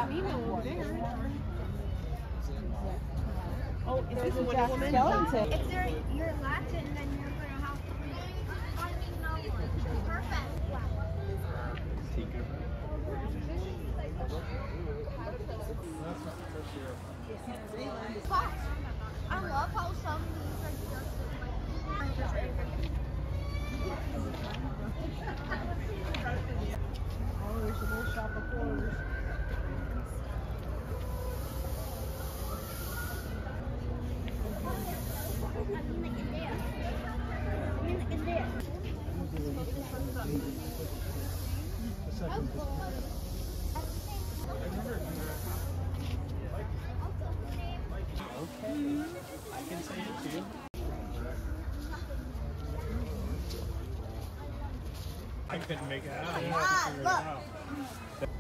Oh, is this a Jack woman? Skellington. If you're Latin, then you're going to have to be. I mean, no one. Perfect. I love how some of these are just like. Oh, there's a little shop of horrors. Okay, I can say it too. I couldn't make it out. I have to figure it out.